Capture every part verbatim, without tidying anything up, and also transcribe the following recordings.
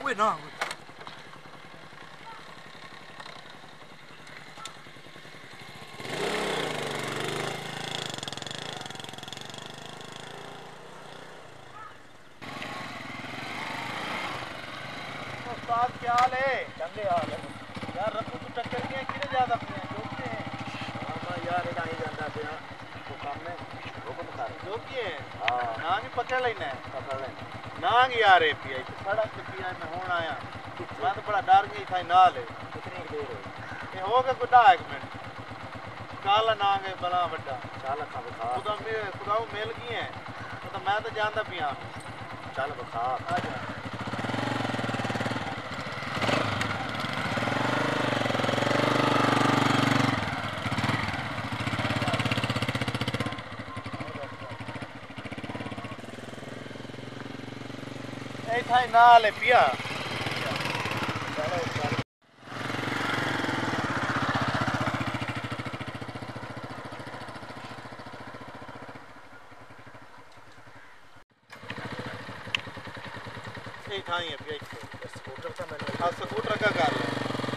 ओए ना उस्ताद क्या हाल है? चंगे हाल है यार। रब्बू तू टक्कर गया किने ज्यादा पिया जोके हैं? हां मैं यार इधर ही जांदा पिया तो काम में हुक्म कर जोके हैं। हां नांग ही पकड़ लेना है पकड़ लेना नांग यार है पिया सड़क पे पिया मैं हुन आया मैं तो बड़ा डर गई था नाल है। कितनी देर हो ये हो गया गुड्डा एक मिनट काला नांग है बड़ा बड़ा चल खा बखा खुदा में खुदा मिल गई है तो मैं तो जानदा पिया चल बखा आ जा। थाई नाल है पिया चलो चलो ए थाई है पिया स्कूटर था मैंने हां स्कूटर का कर ले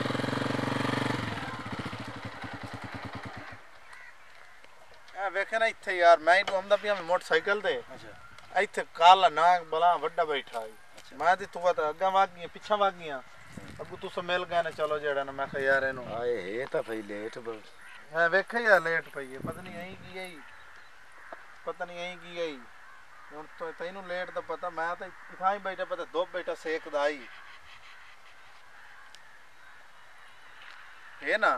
आ वेखे ना इथे यार मैं ही घूमदा पिया मोटरसाइकिल ते अच्छा इथे काला नाग बला वड्डा बैठा है मैं ती तू तो अग्गा भाग गई पिछा भाग गई अगू तू से मिल गए ना चलो जेड़ा ना मैं कहा यार इनु आए हे ता भाई लेट है वेखे यार लेट पई है पता नहीं यही की गई पता नहीं यही की गई हुन तो तैनू लेट दा पता मैं तो इथा ही बैठा पता दो बैठा सेकदा आई है ना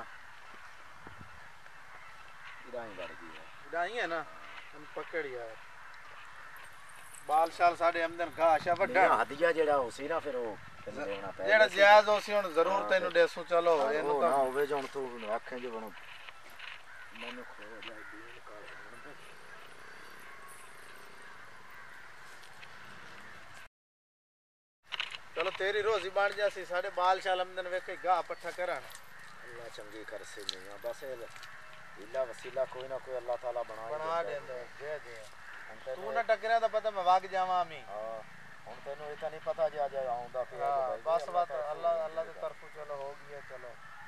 इदाई बढ़ गई है इदाई है ना हम पकड़ यार बाल शाल साडे आमदन घाशा वड्डा हदिया जेड़ा होसी ना फिर ओ देना पे जेड़ा जायज होसी हुन जरूर तैनू देसू चलो एनु तो ना होवे जो हुन तू आखे जो बनो मैनू खो जाए दीन का चलो तेरी रोजी बन जासी साडे बाल शाल आमदन वेखे गा पट्ठा करन अल्लाह चंगी कर से नहीं बस इला वसीला कोई ना कोई अल्लाह ताला बना बना देंदा जे जे तू ना टकरिया तो पता मैं भाग जावा मी हां हुन तैनू इतना नहीं पता जे आज आऊंदा फिर बस बात अल्लाह अल्लाह की तरफ चलो हो गया चलो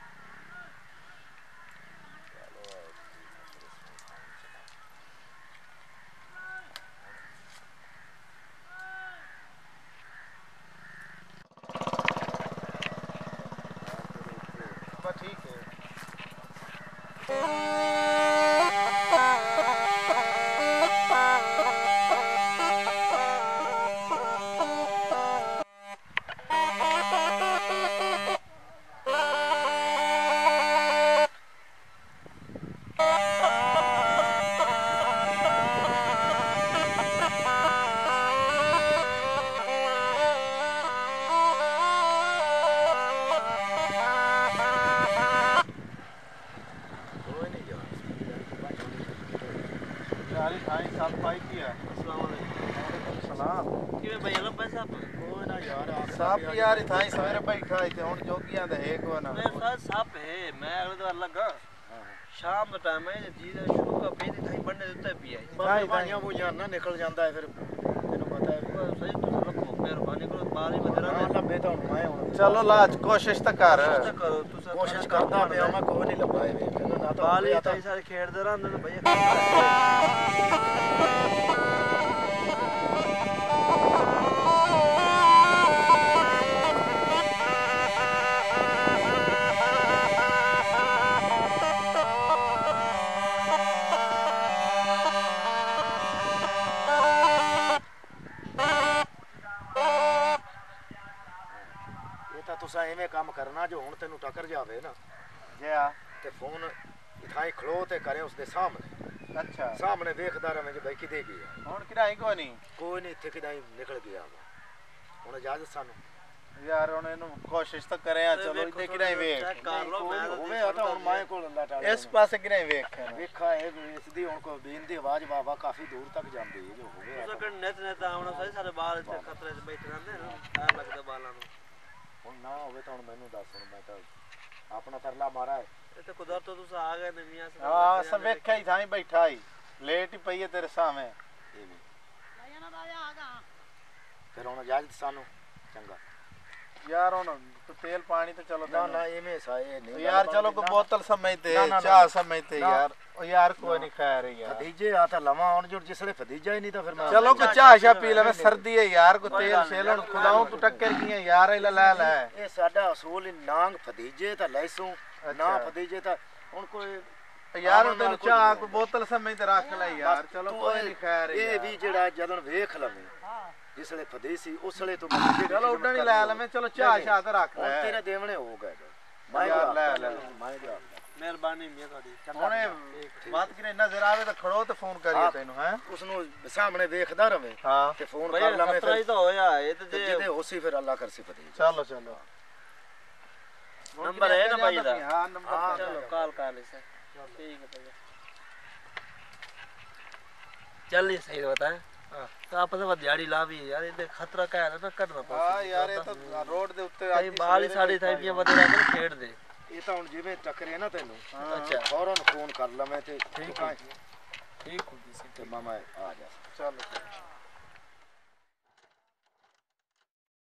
चलो बस ठीक है यार थाई सवेरे बैठा है हुन जोगियां दा एक वना मैं साथ साप है मैं अगले बार लगा शाम दा टाइम है जी दा शुरू का पे थाई बनने देता पिया भाई भाइयां वो यार ना निकल जांदा है फिर तेनु पता है सही तुम रखो मेहरबानी करो बारी बजरा ना लबे तो मैं हुन चलो लाज कोशिश तो कर करो तू कोशिश करदा पे मैं कोई नहीं लबाए वे ना तो बाली थाई सारे खेड़दे रहंदे तो भैया तुसा एवें काम करना जो हुन तेनू टकर जावे ना जे आ ते फोन इथाई खड़ो ते करे उसके सामने अच्छा सामने देखदा रहे जे भाई किदे गया हुन किदाई कोई नहीं कोई नहीं थे किदाई निकल गया हुन इजाजत सानू यार हुन एनु कोशिश तो करे चलो इते किदाई वेख कर लो मैं होवे आता हुन माए कोल अल्लाह ताला इस पासे किदाई वेख वेखा है इसदी हुन को बीन दी आवाज बाबा काफी दूर तक जांदी है जो होवे उस कण नेत नेत आवना सही सारे बाल इते खतरे च बैठे रहंदे ना डर लगदा बालां नु हुन ना होवे तो हुन मैनू दस हुन मैं तो अपना तरला मारा है ए तो कुदरत तो तुस आ गए ने मियां से हां सब वेखा ही थाई बैठा ही लेट ही पई है तेरे सामने ये भी आया ना आया आगा फिर हुन इजाजत सानू चंगा यार ਹੁਣ तेल पानी तो चलो ना ना इमे सा ये नहीं यार चलो कोई बोतल समझते चाह समझते यार ओ यार कोई नहीं खा रही यार फदीजे आता लवा हुन जो जिसले फदीजा ही नहीं तो फिर मैं चलो कोई चाह शा पी ले सर्दी है यार को तेल शेल हुन खुदाओ तू टक्कर की यार इला ले ले ये साडा असूल नांग फदीजे ता लैसू ना फदीजे ता हुन कोई यार तेन चाह कोई बोतल समझते रख ले यार चलो कोई नहीं खा रही ये भी जेड़ा जदन वेख लवे जिसले फदीसी उसले तो चलो उडन ही ले ले चलो चाह शा ते रख ले तेरे देवने हो गए मैं यार ले ले मैं जा मेहरबानी मियां तोडी हुने बात करे नजर आवे तो खड़ो ते फोन करिए तैनू हैं उसनु सामने देखदा रवे हां ते फोन कर लवे खतरा ही तो होया ये तो जे जेदे होसी फिर अल्लाह करसी फदी चलो चलो नंबर है ना भाई दा हां नंबर चलो कॉल कर ले सर ठीक है भैया चल नहीं सही बता तो आप तो दिहाड़ी ला भी यार ये खतरा का है ना करना पड़ता हां यार ये तो रोड दे उत्ते आज बाल ही साड़ी थाई बदे रख खेड़ दे ये तो हुन जिवे टकरे ना तैनू अच्छा फौरन फोन कर लवे ते ठीक है ठीक होगी ते मामा आ जा चलो